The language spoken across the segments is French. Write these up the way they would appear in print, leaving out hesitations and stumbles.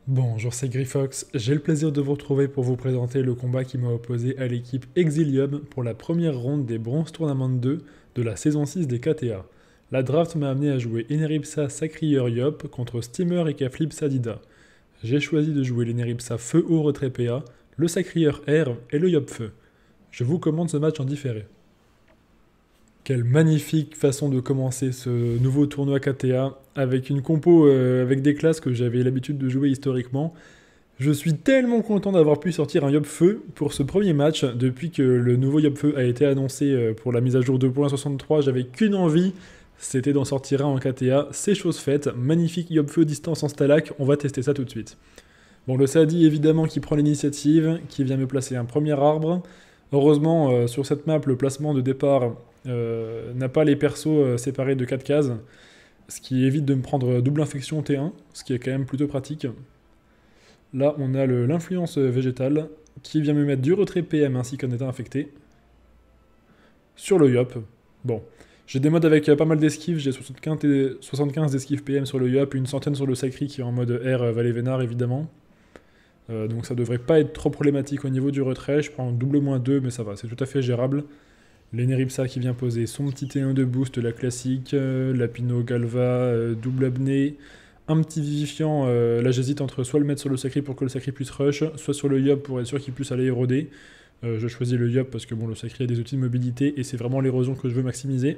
Bonjour, c'est Grifox. J'ai le plaisir de vous retrouver pour vous présenter le combat qui m'a opposé à l'équipe Exilium pour la première ronde des Bronze Tournament 2 de la saison 6 des KTA. La draft m'a amené à jouer Eneripsa Sacrieur Yop contre Steamer et Kaflip Sadida. J'ai choisi de jouer l'Eneripsa Feu haut retrait PA, le Sacrieur R et le Yop Feu. Je vous commande ce match en différé. Quelle magnifique façon de commencer ce nouveau tournoi KTA avec une compo avec des classes que j'avais l'habitude de jouer historiquement. Je suis tellement content d'avoir pu sortir un Yop Feu pour ce premier match. Depuis que le nouveau Yop Feu a été annoncé pour la mise à jour 2.63, j'avais qu'une envie, c'était d'en sortir un en KTA. C'est chose faite, magnifique Yop Feu distance en Stalac, on va tester ça tout de suite. Bon, le Sadi évidemment qui prend l'initiative, qui vient me placer un premier arbre. Heureusement, sur cette map, le placement de départ n'a pas les persos séparés de 4 cases, ce qui évite de me prendre double infection T1, ce qui est quand même plutôt pratique. Là, on a l'influence végétale, qui vient me mettre du retrait PM ainsi qu'un état infecté. Sur le Yop. Bon, j'ai des modes avec pas mal d'esquives, j'ai 75 d'esquives PM sur le Yop, une centaine sur le Sacri qui est en mode R Valet Vénard évidemment. Donc ça devrait pas être trop problématique au niveau du retrait, je prends double -2 mais ça va, c'est tout à fait gérable. L'Eneripsa qui vient poser son petit T1 de boost, la classique, Lapino, Galva, double apnée, un petit vivifiant, là j'hésite entre soit le mettre sur le Sacri pour que le Sacri puisse rush, soit sur le Yop pour être sûr qu'il puisse aller éroder. Je choisis le Yop parce que bon, le Sacri a des outils de mobilité et c'est vraiment l'érosion que je veux maximiser.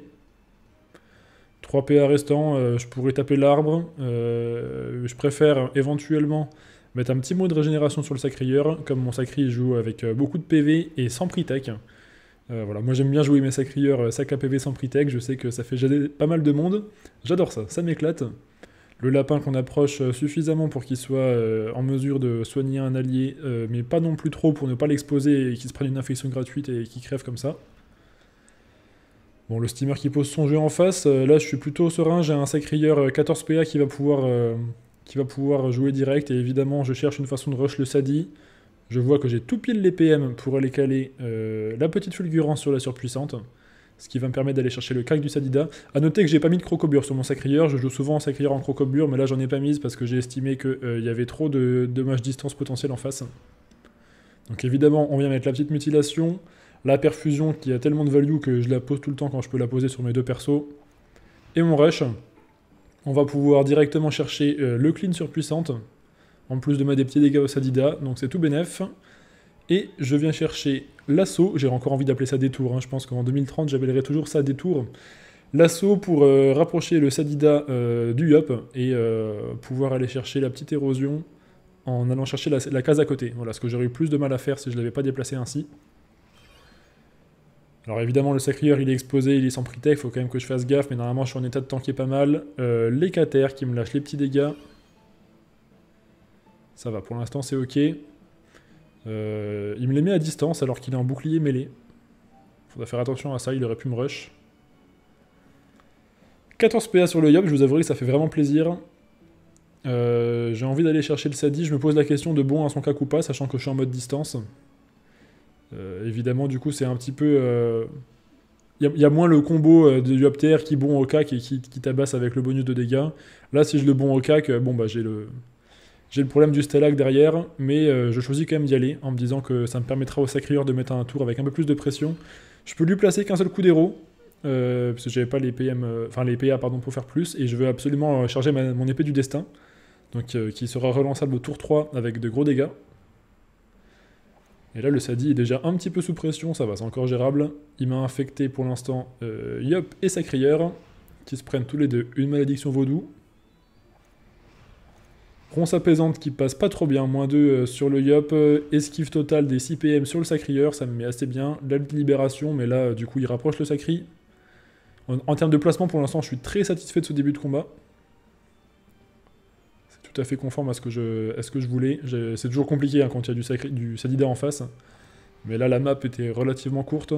3 PA restants, je pourrais taper l'arbre, je préfère éventuellement mettre un petit mot de régénération sur le Sacrieur, comme mon Sacri joue avec beaucoup de PV et sans pre-tech. Voilà, moi j'aime bien jouer mes Sacrieurs sac à PV sans pre-tech, je sais que ça fait pas mal de monde, j'adore ça m'éclate. Le lapin qu'on approche suffisamment pour qu'il soit en mesure de soigner un allié, mais pas non plus trop pour ne pas l'exposer et qu'il se prenne une infection gratuite et qu'il crève comme ça. Bon, le steamer qui pose son jeu en face, là je suis plutôt serein, j'ai un Sacrieur 14 PA qui va pouvoir jouer direct, et évidemment je cherche une façon de rush le Sadi. Je vois que j'ai tout pile les PM pour aller caler la petite fulgurance sur la surpuissante, ce qui va me permettre d'aller chercher le crack du Sadida. A noter que j'ai pas mis de crocobure sur mon Sacrieur, je joue souvent en Sacrieur en crocobure, mais là j'en ai pas mise parce que j'ai estimé qu'il y avait trop de dommages distance potentiels en face. Donc évidemment on vient mettre la petite mutilation, la perfusion qui a tellement de value que je la pose tout le temps quand je peux la poser sur mes deux persos, et mon rush. On va pouvoir directement chercher le clean surpuissante, en plus de mettre des petits dégâts au Sadida, donc c'est tout bénef. Et je viens chercher l'assaut, j'ai encore envie d'appeler ça détour, hein. Je pense qu'en 2030 j'appellerai toujours ça détour. L'assaut pour rapprocher le Sadida du Yop et pouvoir aller chercher la petite érosion en allant chercher la case à côté. Voilà, ce que j'aurais eu plus de mal à faire si je ne l'avais pas déplacé ainsi. Alors évidemment le Sacrieur il est exposé, il est sans pre-tech, il faut quand même que je fasse gaffe, mais normalement je suis en état de tanker pas mal. Les Cater qui me lâchent les petits dégâts. Ça va, pour l'instant c'est ok. Il me les met à distance alors qu'il est en bouclier mêlé. Faudra faire attention à ça, il aurait pu me rush. 14 PA sur le Yop, je vous avouerai que ça fait vraiment plaisir. J'ai envie d'aller chercher le Sadi, je me pose la question de bon à son cac ou pas, sachant que je suis en mode distance. Évidemment, du coup, c'est un petit peu... Il y a moins le combo de Yopter qui bon au cac et qui tabasse avec le bonus de dégâts. Là, si je le bon au cac, bon bah j'ai le problème du Stalag derrière, mais je choisis quand même d'y aller, en me disant que ça me permettra au Sacrieur de mettre un tour avec un peu plus de pression. Je peux lui placer qu'un seul coup d'héros, parce que j'avais pas les PM, les PA pardon, pour faire plus, et je veux absolument charger mon épée du destin, donc qui sera relançable au tour 3 avec de gros dégâts. Et là, le Sadi est déjà un petit peu sous pression, ça va, c'est encore gérable. Il m'a infecté pour l'instant Yop et Sacrieur, qui se prennent tous les deux une malédiction vaudou. Ronce apaisante qui passe pas trop bien, -2 sur le Yop, esquive totale des 6 PM sur le Sacrieur, ça me met assez bien. La libération, mais là, du coup, il rapproche le Sacri. En termes de placement, pour l'instant, je suis très satisfait de ce début de combat. C'est tout à fait conforme à ce que je voulais. C'est toujours compliqué hein, quand il y a du Sadida en face. Mais là, la map était relativement courte.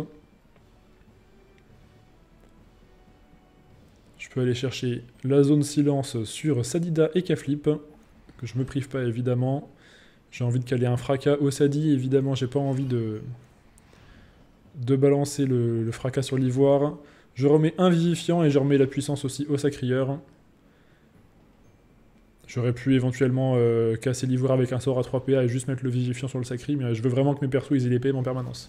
Je peux aller chercher la zone silence sur Sadida et Kaflip, que je me prive pas évidemment. J'ai envie de caler un fracas au Sadi, évidemment j'ai pas envie de balancer le fracas sur l'ivoire. Je remets un vivifiant et je remets la puissance aussi au Sacrieur. J'aurais pu éventuellement casser l'ivoire avec un sort à 3 PA et juste mettre le vivifiant sur le sacri, mais je veux vraiment que mes persos ils aient les PM en permanence.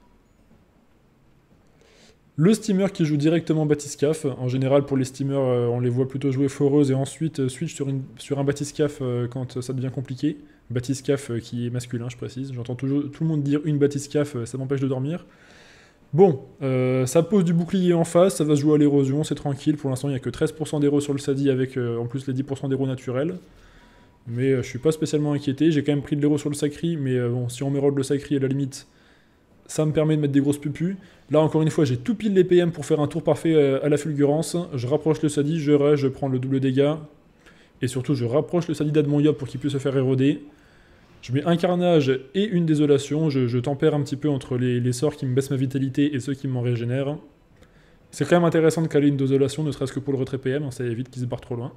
Le steamer qui joue directement Batiscaf. En général, pour les steamers, on les voit plutôt jouer foreuse et ensuite switch sur un Batiscaf quand ça devient compliqué. Batiscaf qui est masculin, je précise. J'entends toujours tout le monde dire une Batiscaf, ça m'empêche de dormir. Bon, ça pose du bouclier en face, ça va se jouer à l'érosion, c'est tranquille. Pour l'instant, il n'y a que 13% d'héros sur le Sadi avec en plus les 10% d'héros naturels. Mais je suis pas spécialement inquiété. J'ai quand même pris de l'héros sur le sacri, mais bon, si on m'érode le sacri à la limite, ça me permet de mettre des grosses pupus. Là, encore une fois, j'ai tout pile les PM pour faire un tour parfait à la fulgurance. Je rapproche le Sadi, je rush, je prends le double dégâts. Et surtout, je rapproche le Sadi de mon Yop pour qu'il puisse se faire éroder. Je mets un carnage et une désolation. Je tempère un petit peu entre les sorts qui me baissent ma vitalité et ceux qui m'en régénèrent. C'est quand même intéressant de caler une désolation, ne serait-ce que pour le retrait PM. Ça évite qu'il se barre trop loin.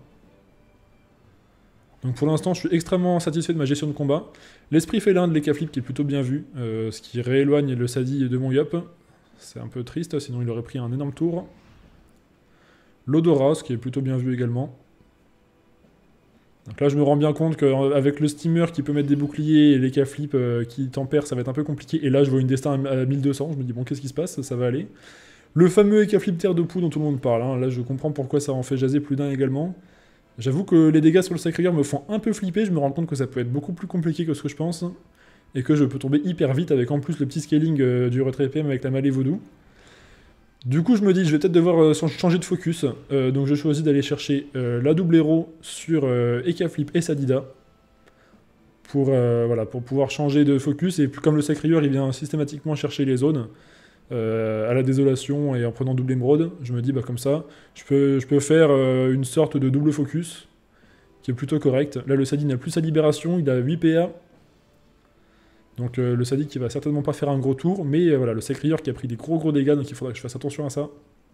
Donc pour l'instant, je suis extrêmement satisfait de ma gestion de combat. L'esprit félin de l'Eka Flip qui est plutôt bien vu, ce qui rééloigne le Sadi de mon Yop. C'est un peu triste, sinon il aurait pris un énorme tour. L'Odorat, ce qui est plutôt bien vu également. Donc là, je me rends bien compte qu'avec le steamer qui peut mettre des boucliers et l'Eka Flip qui tempère, ça va être un peu compliqué. Et là, je vois une destin à 1200, je me dis bon, qu'est-ce qui se passe? Ça va aller. Le fameux Eka Flip Terre de Poux dont tout le monde parle, hein. Là, je comprends pourquoi ça en fait jaser plus d'un également. J'avoue que les dégâts sur le Sacré-Cœur me font un peu flipper, je me rends compte que ça peut être beaucoup plus compliqué que ce que je pense, et que je peux tomber hyper vite avec en plus le petit scaling du retrait PM avec la Malée Vaudou. Du coup, je me dis, je vais peut-être devoir changer de focus, donc je choisis d'aller chercher la double héros sur Eka Flip et Sadida, pour, voilà, pour pouvoir changer de focus, et comme le Sacré-Cœur, il vient systématiquement chercher les zones, à la désolation et en prenant double émeraude, je me dis bah comme ça, je peux faire une sorte de double focus qui est plutôt correct. Là le Sadi n'a plus sa libération, il a 8 PA. Donc le Sadi qui va certainement pas faire un gros tour, mais voilà, le Sacré-Cœur qui a pris des gros dégâts, donc il faudra que je fasse attention à ça.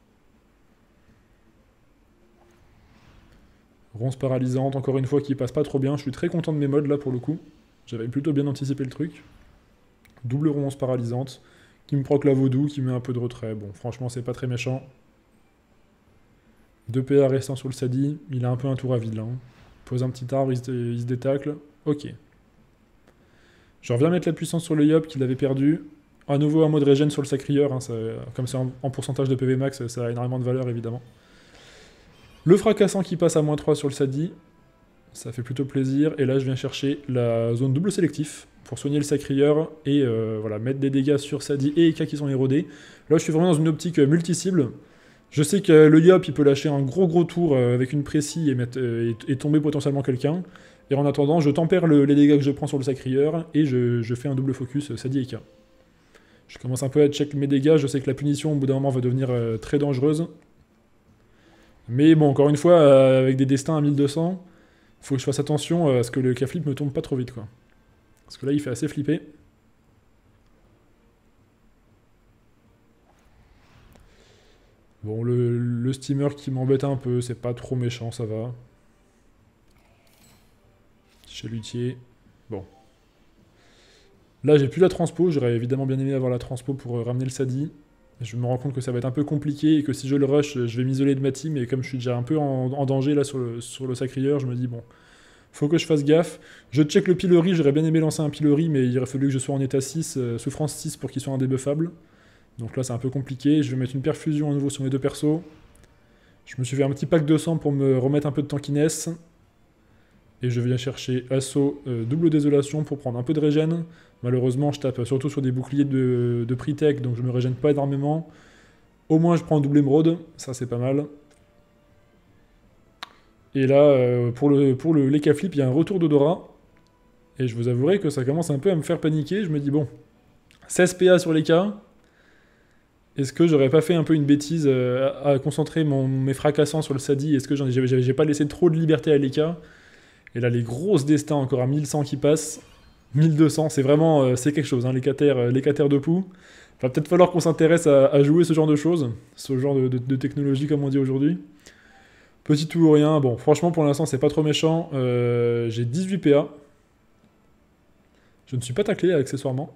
Ronce paralysante, encore une fois, qui passe pas trop bien. Je suis très content de mes modes là pour le coup. J'avais plutôt bien anticipé le truc. Double ronce paralysante, qui me proc la vaudou, qui met un peu de retrait. Bon, franchement, c'est pas très méchant. 2 PA restant sur le Sadi, il a un peu un tour à vide là. Hein. Pose un petit arbre, il se détacle. Ok. Je reviens mettre la puissance sur le Yop qu'il avait perdu. À nouveau un mode régène sur le Sacrieur, hein, comme c'est en pourcentage de PV max, ça a énormément de valeur évidemment. Le fracassant qui passe à -3 sur le Sadi, ça fait plutôt plaisir. Et là je viens chercher la zone double sélectif pour soigner le Sacrieur et voilà, mettre des dégâts sur Sadi et Eka qui sont érodés. Là je suis vraiment dans une optique multi-cible. Je sais que le Yop il peut lâcher un gros tour avec une précie et tomber potentiellement quelqu'un. Et en attendant, je tempère les dégâts que je prends sur le Sacrieur et je fais un double focus Sadi Eka. Je commence un peu à check mes dégâts, je sais que la punition au bout d'un moment va devenir très dangereuse. Mais bon, encore une fois, avec des destins à 1200, il faut que je fasse attention à ce que le K-flip me tombe pas trop vite, quoi. Parce que là, il fait assez flipper. Bon, le steamer qui m'embête un peu, c'est pas trop méchant, ça va. Chalutier. Bon. Là, j'ai plus la transpo, j'aurais évidemment bien aimé avoir la transpo pour ramener le Sadi. Je me rends compte que ça va être un peu compliqué et que si je le rush, je vais m'isoler de ma team. Et comme je suis déjà un peu en danger là sur le Sacrieur, je me dis bon, faut que je fasse gaffe. Je check le pilori, j'aurais bien aimé lancer un pilori, mais il aurait fallu que je sois en état 6, souffrance 6 pour qu'il soit indébuffable. Donc là, c'est un peu compliqué. Je vais mettre une perfusion à nouveau sur mes deux persos. Je me suis fait un petit pack de sang pour me remettre un peu de tankiness. Et je viens chercher assaut double désolation pour prendre un peu de régène. Malheureusement, je tape surtout sur des boucliers de pre-tech, donc je me régène pas énormément. Au moins, je prends un double émeraude, ça c'est pas mal. Et là, pour l'Eka Flip, il y a un retour d'odorat. Et je vous avouerai que ça commence un peu à me faire paniquer. Je me dis, bon, 16 PA sur l'Eka. Est-ce que j'aurais pas fait un peu une bêtise à concentrer mes fracassants sur le Sadi? Est-ce que j'ai pas laissé trop de liberté à l'Eka? Et là, les grosses destins encore à 1100 qui passent. 1200, c'est vraiment c'est quelque chose, hein, les catères de poux. Va peut-être falloir qu'on s'intéresse à jouer ce genre de choses, ce genre de technologie comme on dit aujourd'hui. Petit tout ou rien, bon, franchement pour l'instant c'est pas trop méchant. J'ai 18 PA. Je ne suis pas taclé accessoirement.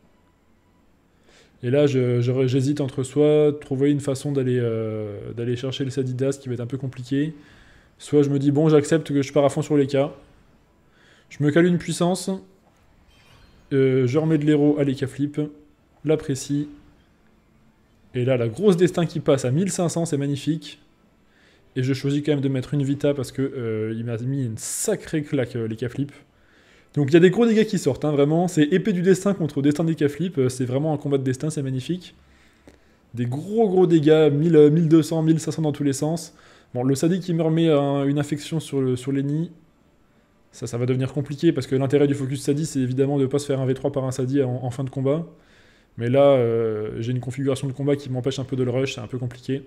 Et là j'hésite entre soit trouver une façon d'aller chercher le Sadidas qui va être un peu compliqué, Soit je me dis, bon, j'accepte que je pars à fond sur les cas. Je me cale une puissance. Je remets de l'héros à l'Eka Flip. L'apprécie. Et là, la grosse destin qui passe à 1500, c'est magnifique. Et je choisis quand même de mettre une Vita parce que il m'a mis une sacrée claque, l'Eka Flip. Donc il y a des gros dégâts qui sortent, hein, vraiment. C'est épée du destin contre destin d'Eka Flip. C'est vraiment un combat de destin, c'est magnifique. Des gros dégâts, 1000, 1200, 1500 dans tous les sens. Bon, le Sadi qui me remet une infection sur l'Eni, ça va devenir compliqué parce que l'intérêt du focus Sadi, c'est évidemment de ne pas se faire un V3 par un Sadi en fin de combat. Mais là, j'ai une configuration de combat qui m'empêche un peu de le rush, c'est un peu compliqué.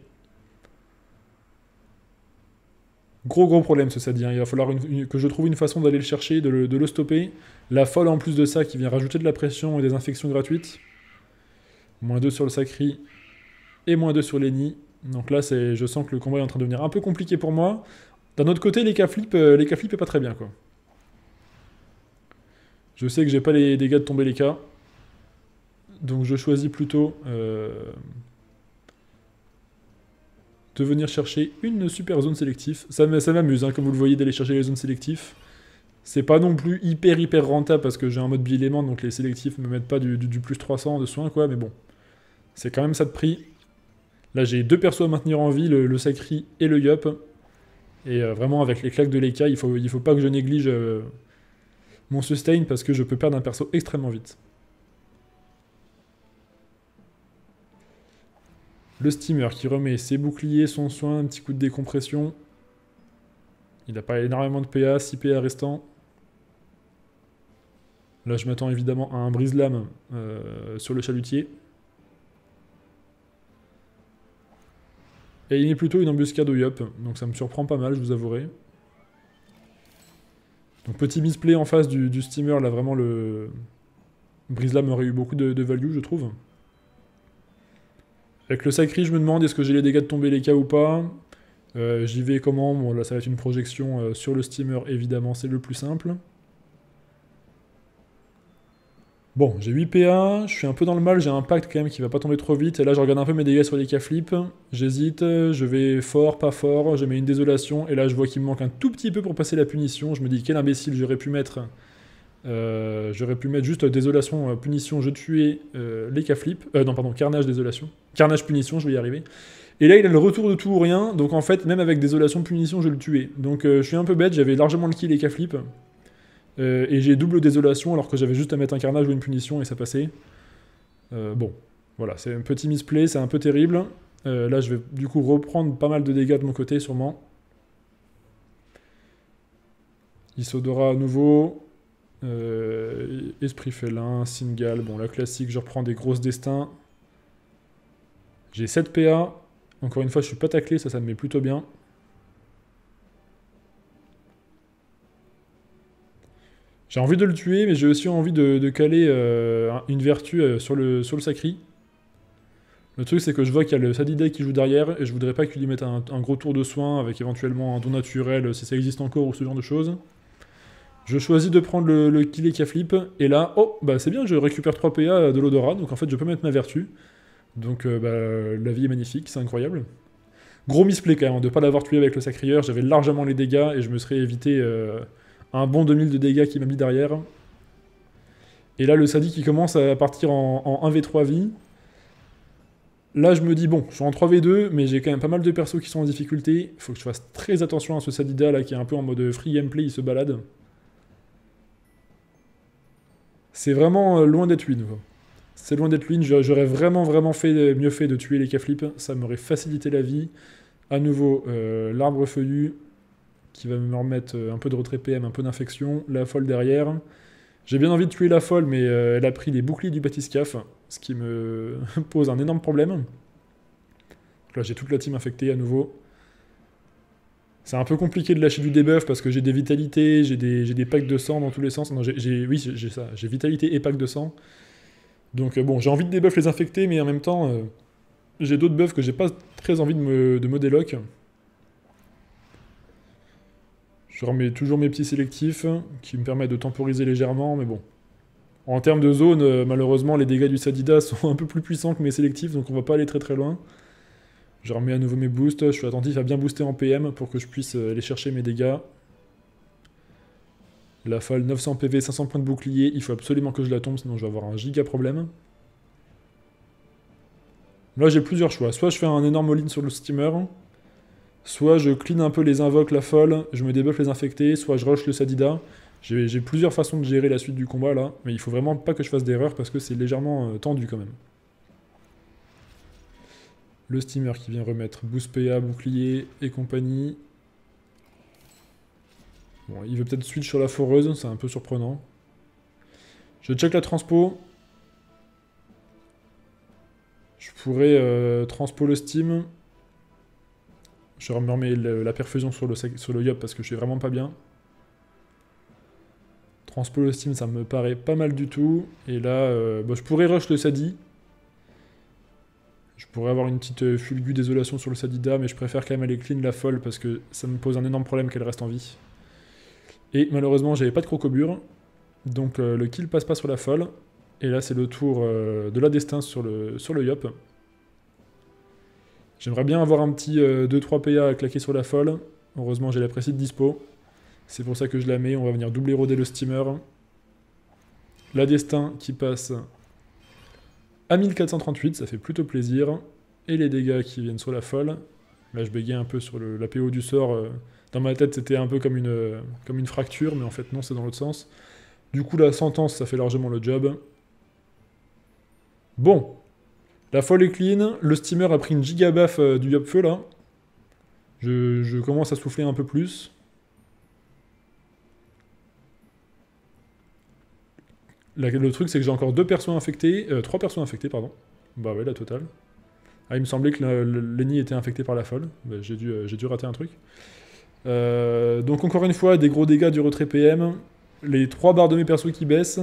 Gros problème ce Sadi, hein. Il va falloir que je trouve une façon d'aller le chercher, de le stopper. La folle en plus de ça qui vient rajouter de la pression et des infections gratuites. -2 sur le Sacri et -2 sur l'Eni. Donc là, je sens que le combat est en train de devenir un peu compliqué pour moi. D'un autre côté, l'Eka Flip est pas très bien, quoi. Je sais que j'ai pas les dégâts de tomber l'Eka. Donc je choisis plutôt de venir chercher une super zone sélective. Ça m'amuse, hein, comme vous le voyez, d'aller chercher les zones sélectives. C'est pas non plus hyper rentable parce que j'ai un mode bi-élément, donc les sélectifs me mettent pas du plus 300 de soins, quoi, mais bon. C'est quand même ça de prix. Là, j'ai 2 persos à maintenir en vie, le Sacri et le Yup. Et vraiment, avec les claques de l'Eka, il faut pas que je néglige mon sustain parce que je peux perdre un perso extrêmement vite. Le Steamer qui remet ses boucliers, son soin, un petit coup de décompression. Il n'a pas énormément de PA, 6 PA restants. Là, je m'attends évidemment à un brise-lame sur le chalutier. Et il met plutôt une embuscade au Yup, donc ça me surprend pas mal, je vous avouerai. Donc petit misplay en face du Steamer, là vraiment le brise-lame aurait eu beaucoup de value, je trouve. Avec le Sacri, je me demande est-ce que j'ai les dégâts de tomber les cas ou pas. J'y vais comment? Bon, là ça va être une projection sur le Steamer, évidemment, c'est le plus simple. Bon, j'ai 8 PA, je suis un peu dans le mal, j'ai un pacte quand même qui va pas tomber trop vite, et là je regarde un peu mes dégâts sur les Eka Flip, j'hésite, je vais fort, pas fort, je mets une désolation, et là je vois qu'il me manque un tout petit peu pour passer la punition, je me dis quel imbécile, j'aurais pu mettre juste désolation, punition, je tuais l'Eka Flip, non pardon, carnage, désolation, carnage, punition, je vais y arriver. Et là il a le retour de tout ou rien, donc en fait même avec désolation, punition, je le tuais. Donc je suis un peu bête, j'avais largement le kill Eka Flip. Et j'ai double désolation alors que j'avais juste à mettre un carnage ou une punition et ça passait. Bon, voilà, c'est un petit misplay, c'est un peu terrible. Là, je vais du coup reprendre pas mal de dégâts de mon côté, sûrement. Isodora à nouveau. Esprit félin, Singal. Bon, la classique, je reprends des grosses destins. J'ai 7 PA. Encore une fois, je suis pas taclé, ça me met plutôt bien. J'ai envie de le tuer, mais j'ai aussi envie de caler une vertu sur le Sacri. Le truc, c'est que je vois qu'il y a le Sadidé qui joue derrière, et je voudrais pas qu'il lui mette un gros tour de soin, avec éventuellement un don naturel, si ça existe encore, ou ce genre de choses. Je choisis de prendre le kill Eka Flip, et là, oh, bah c'est bien, je récupère 3 PA de l'odorat, donc en fait je peux mettre ma vertu. Donc la vie est magnifique, c'est incroyable. Gros misplay quand même, de ne pas l'avoir tué avec le Sacrieur, j'avais largement les dégâts, et je me serais évité... un bon 2000 de dégâts qui m'a mis derrière. Et là, le Sadi qui commence à partir en 1v3 vie. Là, je me dis, bon, je suis en 3v2, mais j'ai quand même pas mal de persos qui sont en difficulté. Il faut que je fasse très attention à ce Sadida, là, qui est un peu en mode free gameplay, il se balade. C'est vraiment loin d'être win, quoi. C'est loin d'être win. J'aurais vraiment mieux fait de tuer les Eka Flip. Ça m'aurait facilité la vie. À nouveau, l'arbre feuillu, qui va me remettre un peu de retrait PM, un peu d'infection, la folle derrière. J'ai bien envie de tuer la folle, mais elle a pris les boucliers du bathyscaphe, ce qui me pose un énorme problème. Donc là, j'ai toute la team infectée à nouveau. C'est un peu compliqué de lâcher du debuff parce que j'ai des vitalités, j'ai des packs de sang dans tous les sens. Non, oui, j'ai ça, j'ai vitalité et pack de sang. Donc bon, j'ai envie de debuff les infectés, mais en même temps, j'ai d'autres buffs que j'ai pas très envie de me déloc. Je remets toujours mes petits sélectifs qui me permettent de temporiser légèrement, mais bon. En termes de zone, malheureusement, les dégâts du Sadida sont un peu plus puissants que mes sélectifs, donc on va pas aller très loin. Je remets à nouveau mes boosts, je suis attentif à bien booster en PM pour que je puisse aller chercher mes dégâts. La folle, 900 PV, 500 points de bouclier, il faut absolument que je la tombe, sinon je vais avoir un giga problème. Là j'ai plusieurs choix, soit je fais un énorme all-in sur le steamer, soit je clean un peu les invoques, la folle, je me débuff les infectés, soit je rush le Sadida. J'ai plusieurs façons de gérer la suite du combat là, mais il faut vraiment pas que je fasse d'erreur parce que c'est légèrement tendu quand même. Le steamer qui vient remettre boost PA, bouclier et compagnie. Bon, il veut peut-être switch sur la foreuse, c'est un peu surprenant. Je check la transpo. Je pourrais transpo le steam. Je remets la perfusion sur le yop parce que je suis vraiment pas bien. Transpo le steam, ça me paraît pas mal du tout. Et là, je pourrais rush le Sadi. Je pourrais avoir une petite fulgu désolation sur le Sadida, mais je préfère quand même aller clean la folle parce que ça me pose un énorme problème qu'elle reste en vie. Et malheureusement, j'avais pas de crocobure, donc le kill passe pas sur la folle. Et là, c'est le tour de la destin sur le yop. J'aimerais bien avoir un petit 2-3 PA à claquer sur la folle. Heureusement, j'ai la précise dispo. C'est pour ça que je la mets. On va venir double éroder le steamer. La destin qui passe à 1438, ça fait plutôt plaisir. Et les dégâts qui viennent sur la folle. Là, je bégayais un peu sur la PO du sort. Dans ma tête, c'était un peu comme une fracture, mais en fait, non, c'est dans l'autre sens. Du coup, la sentence, ça fait largement le job. Bon. La folle est clean. Le steamer a pris une giga baffe du yop feu, là. Je commence à souffler un peu plus. Le truc, c'est que j'ai encore 3 persos infectés, pardon. Bah ouais, la totale. Ah, il me semblait que Lenny était infecté par la folle. Bah, j'ai dû rater un truc. Donc encore une fois, des gros dégâts du retrait PM. Les 3 barres de mes persos qui baissent.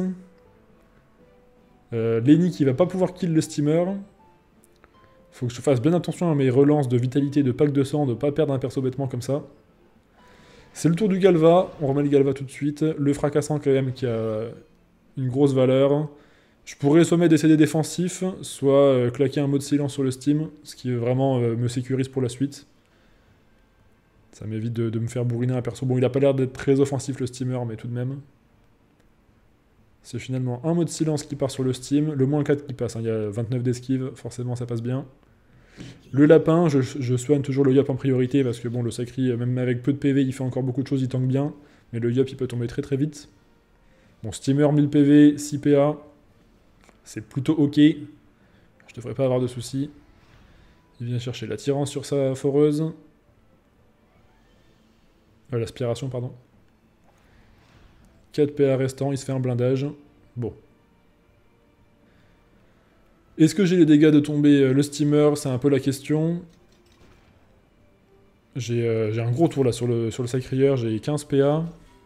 Lenny qui va pas pouvoir kill le steamer. Faut que je fasse bien attention à mes relances de vitalité, de pack de sang, de pas perdre un perso bêtement comme ça. C'est le tour du Galva. On remet le Galva tout de suite. Le fracassant quand même qui a une grosse valeur. Je pourrais soit mettre des CD défensifs, soit claquer un mot de silence sur le Steam, ce qui vraiment me sécurise pour la suite. Ça m'évite de me faire bourriner un perso. Bon, il a pas l'air d'être très offensif le Steamer, mais tout de même. C'est finalement un mot de silence qui part sur le Steam, le moins 4 qui passe, hein. Il y a 29 d'esquive, forcément ça passe bien. Le lapin, je soigne toujours le yop en priorité, parce que bon, le sacri, même avec peu de PV, il fait encore beaucoup de choses, il tank bien. Mais le yop, il peut tomber très très vite. Bon, Steamer, 1000 PV, 6 PA. C'est plutôt ok. Je devrais pas avoir de soucis. Il vient chercher l'attirance sur sa foreuse. L'aspiration, pardon. 4 PA restants, il se fait un blindage. Bon. Est-ce que j'ai les dégâts de tomber le steamer? C'est un peu la question. J'ai un gros tour là sur le sacrieur, j'ai 15 PA.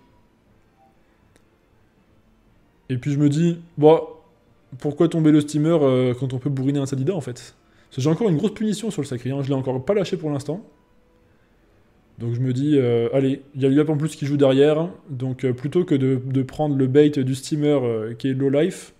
Et puis je me dis, bon, pourquoi tomber le steamer quand on peut bourriner un Sadida en fait? Parce que j'ai encore une grosse punition sur le sacrieur, je l'ai encore pas lâché pour l'instant. Donc je me dis, allez, il y a le Yop en plus qui joue derrière, donc plutôt que de prendre le bait du steamer qui est low life,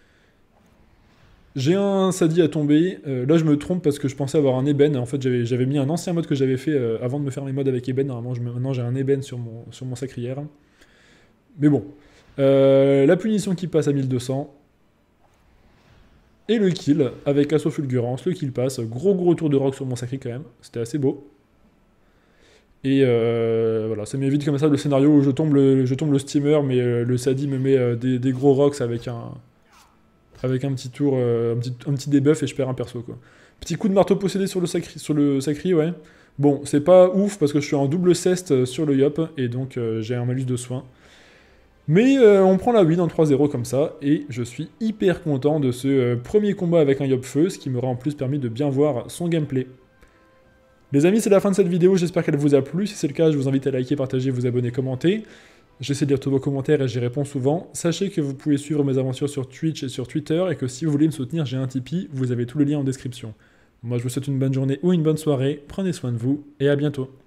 j'ai un Sadi à tomber. Là je me trompe parce que je pensais avoir un Eben. En fait j'avais mis un ancien mode que j'avais fait avant de me faire mes mods avec Eben. Normalement maintenant j'ai un Eben sur mon sacrière. Mais bon. La punition qui passe à 1200. Et le kill avec Assaut Fulgurance. Le kill passe. Gros tour de rock sur mon sacri quand même. C'était assez beau. Et voilà, ça m'évite comme ça le scénario où je tombe le steamer, mais le Sadi me met des gros rocks avec un petit tour, un petit debuff et je perds un perso quoi. Petit coup de marteau possédé sur le sacri, ouais. Bon, c'est pas ouf parce que je suis en double cest sur le Yop et donc j'ai un malus de soin. Mais on prend la win en 3-0 comme ça et je suis hyper content de ce premier combat avec un Yop feu, ce qui m'aura en plus permis de bien voir son gameplay. Les amis, c'est la fin de cette vidéo, j'espère qu'elle vous a plu. Si c'est le cas, je vous invite à liker, partager, vous abonner, commenter. J'essaie de lire tous vos commentaires et j'y réponds souvent. Sachez que vous pouvez suivre mes aventures sur Twitch et sur Twitter et que si vous voulez me soutenir, j'ai un Tipeee, vous avez tous les liens en description. Moi, je vous souhaite une bonne journée ou une bonne soirée, prenez soin de vous et à bientôt.